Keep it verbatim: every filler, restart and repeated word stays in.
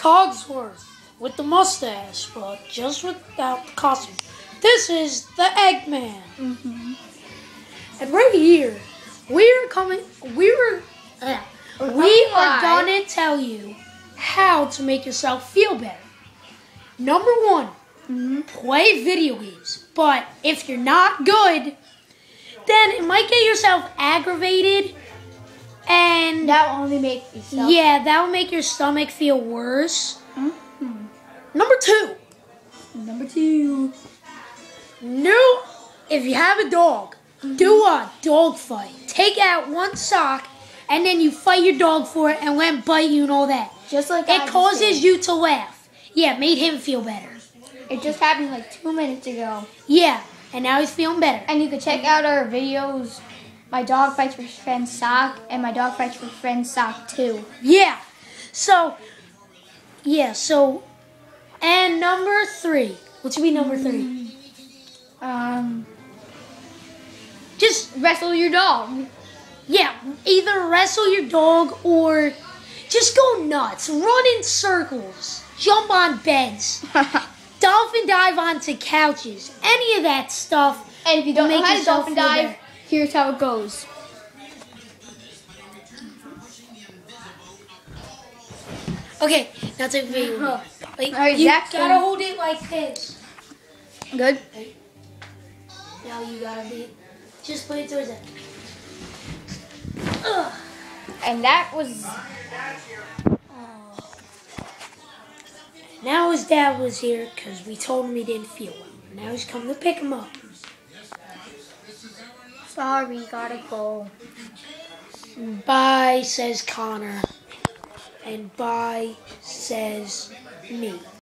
Cogsworth with the mustache, but just without the costume. This is the Eggman. Mm-hmm. And right here, we're coming, we're, uh, we are gonna tell you how to make yourself feel better. Number one, mm-hmm. play video games. But if you're not good, then it might get yourself aggravated. And that will only make yourself. Yeah, that will make your stomach feel worse. Mm-hmm. Number two. Number two. No, if you have a dog, mm-hmm. do a dog fight. Take out one sock, and then you fight your dog for it, and let him bite you and all that. Just like it causes you to laugh. Yeah, it made him feel better. It just happened like two minutes ago. Yeah, and now he's feeling better. And you can check out our videos. My dog fights for friend sock, and my dog fights for friend sock too. Yeah. So, yeah. So, and number three. What should be number three? Um, just wrestle your dog. Yeah, either wrestle your dog or just go nuts. Run in circles. Jump on beds. Dolphin dive onto couches. Any of that stuff. And if you don't know how to dolphin dive, better. Here's how it goes. Okay, now take a video. Like, right, you Jackson. gotta hold it like this. Good. Right. Now you gotta be. Just put it towards it. Ugh. And that was. Oh. Now his dad was here because we told him he didn't feel well. Now he's coming to pick him up. Sorry, gotta go. Bye, says Connor. And bye, says me.